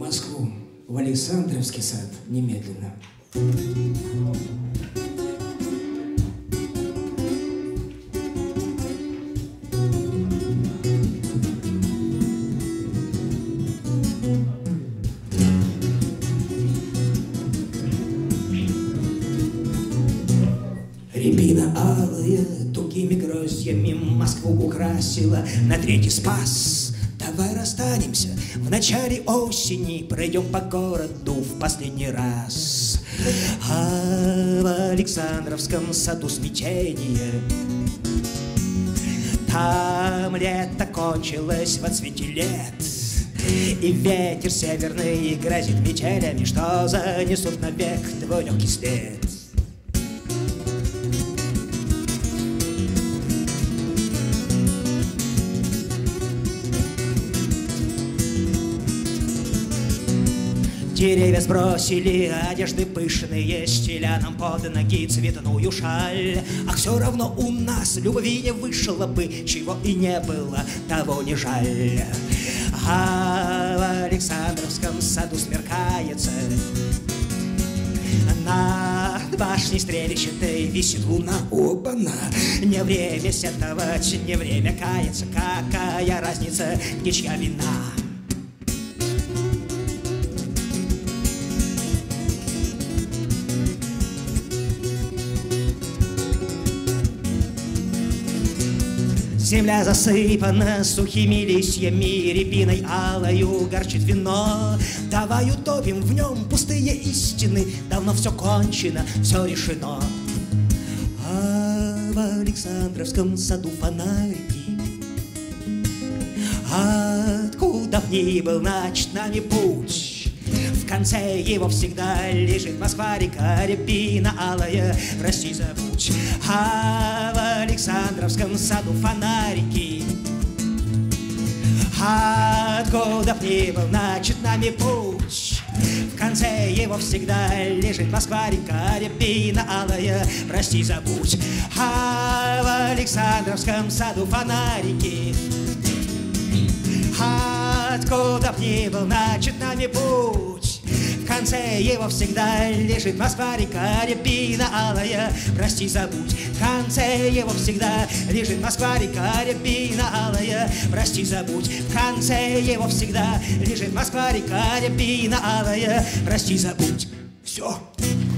Москву, в Александровский сад, немедленно. Рябина алая тугими гроздьями Москву украсила на Третий Спас. Давай расстанемся в начале осени, пройдем по городу в последний раз. А в Александровском саду смятение, там лето кончилось в отсвете лет, и ветер северный грозит метелями, что занесут навек твой легкий след. Деревья сбросили одежды пышные, стеля нам под ноги цветную шаль. А все равно у нас любви не вышло бы, чего и не было, того не жаль. А в Александровском саду смеркается, над башней стрельчатой висит луна. Оба-на! Не время сетовать, не время каяться, какая разница, где чья вина? Земля засыпана сухими листьями, рябиной алою горчит вино. Давай утопим в нем пустые истины, давно все кончено, все решено. А в Александровском саду фонарики, откуда б ни был начат нами путь, в конце его всегда лежит Москва-река, рябина алая, прости, забудь. А в Александровском саду фонарики, откуда б ни был начат нами путь, в конце его всегда лежит Москва-река, рябина алая, прости, забудь. А в Александровском саду фонарики, откуда б ни был начат нами путь, в конце его всегда лежит Москва-река, рябина алая, прости, забудь. В конце его всегда лежит Москва-река, рябина алая, прости, забудь. В конце его всегда лежит Москва-река, рябина алая, прости, забудь. Все.